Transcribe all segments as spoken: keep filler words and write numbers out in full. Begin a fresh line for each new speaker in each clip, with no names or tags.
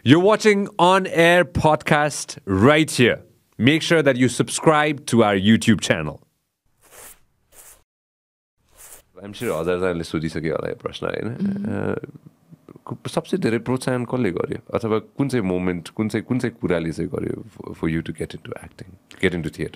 You're watching On Air podcast right here. Make sure that you subscribe to our YouTube channel. I'm sure हजारजनाले सोधिसक्यो होला यो प्रश्न हैन सबसे धेरै प्रोत्साहन कसले गर्यो अथवा कुन चाहिँ मोमेन्ट कुन चाहिँ कुन चाहिँ कुराले चाहिँ गर्यो for you to get into acting get into theatre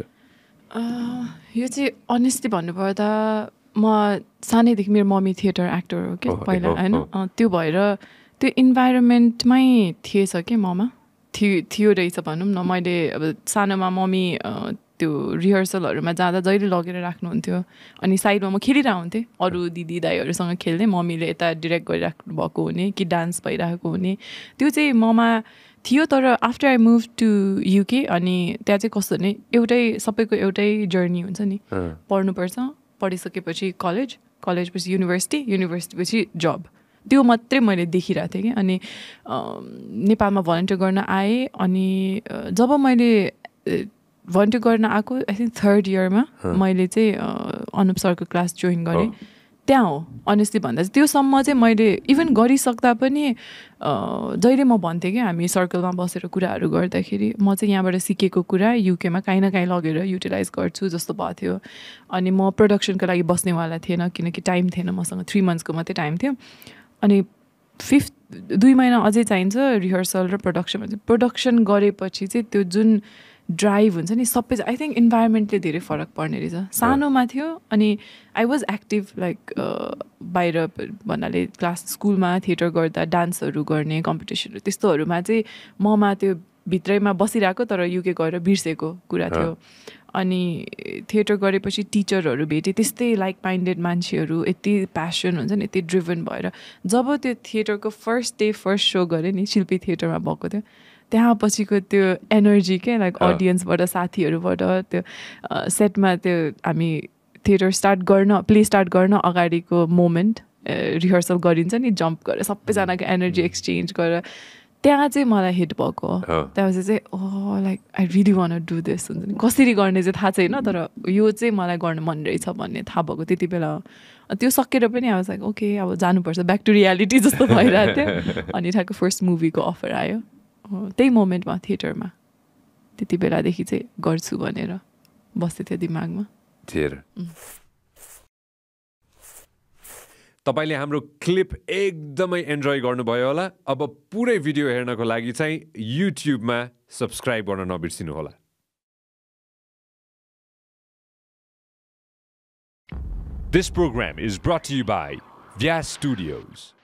यो चाहिँ अनेस्टली भन्नुपर्दा म सानैदेखि मेरो मम्मी थिएटर एक्टर हो कि पहिला हैन त्यो भएर त्यो इन्भाइरोमेन्टमै थिएछ कि ममा थियो थियो रहेछ भनौँ न मैले अब सानोमा मम्मी त्यो रिहर्सलहरूमा जाँदा जहिले लगेर राख्नुहुन्थ्यो अनि साइडमा म खेलिरहेको हुन्थेँ अरू दिदी दाईहरूसँग खेल्ने मम्मीले यता डिरेक्ट गरिराख्नु भएको हुने कि डान्स भइरहेको हुने त्यो चाहिँ ममा थियो तर after I move to UK अनि त्यहाँ चाहिँ कस्तो भने एउटै सबैको एउटै जर्नी हुन्छ नि पढ्नुपर्छ पढिसकेपछि कलेज कलेजपछि युनिभर्सिटी युनिभर्सिटीपछि जब त्यो मात्रै मैले देखिरहेको थिएँ कि अनि नेपालमा भलन्टियर गर्न आएँ अनि जब मैले भलन्टियर गर्न आएको आई थिङ्क थर्ड इयरमा मैले चाहिँ अनुप सरको क्लास जोइन गरेँ त्यहाँ हो अनेस्टली भन्दा चाहिँ त्योसम्म चाहिँ मैले इभन गरिसक्दा पनि जहिले म भन्थेँ कि हामी सर्कलमा बसेर कुराहरू गर्दाखेरि म चाहिँ यहाँबाट सिकेको कुरा युकेमा काहीँ न काहीँ लगेर युटिलाइज गर्छु जस्तो भएको थियो अनि म प्रोडक्सनको लागि बस्नेवाला थिएन किनकि टाइम थिएन मसँग थ्री मन्थ्सको मात्रै टाइम थियो अनि फिफ्थ दुई महिना अझै चाहिन्छ रिहर्सल र प्रोडक्सन भन्छ प्रोडक्सन गरेपछि चाहिँ त्यो जुन ड्राइभ हुन्छ नि सबै आई थिङ्क इन्भाइरोमेन्टले धेरै फरक पर्ने रहेछ सानोमा थियो अनि आई वाज एक्टिभ लाइक बाहिर भन्नाले क्लास स्कुलमा थिएटर गर्दा डान्सहरू गर्ने कम्पिटिसनहरू त्यस्तोहरूमा चाहिँ ममा त्यो भित्रैमा बसिरहेको तर युके गएर बिर्सेको कुरा थियो अनि थिएटर गरेपछि टिचरहरू भेटेँ त्यस्तै लाइक माइन्डेड मान्छेहरू यति प्यासन हुन्छ नि यति ड्रिभन भएर जब त्यो थिएटरको फर्स्ट डे फर्स्ट सो गरेँ नि शिल्पी थिएटरमा भएको थियो त्यहाँ पछिको त्यो एनर्जी क्या लाइक अडियन्सबाट साथीहरूबाट त्यो सेटमा त्यो हामी थिएटर स्टार्ट गर्न प्ले स्टार्ट गर्न अगाडिको मोमेन्ट रिहर्सल गरिन्छ नि जम्प गरेर सबैजनाको एनर्जी एक्सचेन्ज गरेर त्यहाँ चाहिँ मलाई हिट भएको त्यहाँपछि चाहिँ oh like I really wanna do this हुन्छ नि कसरी गर्ने चाहिँ थाहा छैन तर यो चाहिँ मलाई गर्न मन रहेछ भन्ने थाहा भएको त्यति बेला त्यो सकेर पनि अब लाइक ओके अब जानुपर्छ ब्याक टु रियालिटी जस्तो भइरहेको थियो अनि ठ्याक्क फर्स्ट मुभीको अफर आयो त्यही मोमेन्टमा थिएटरमा त्यति बेलादेखि चाहिँ गर्छु भनेर बस्दै थियो दिमागमा
थिएटर तपाईले हाम्रो क्लिप एकदमै एन्जोय गर्नुभयो होला अब पुरै भिडियो हेर्नको लागि चाहिँ युट्युबमा सब्स्क्राइब गर्न नबिर्सिनु होला This program is brought to you by Vyas Studios.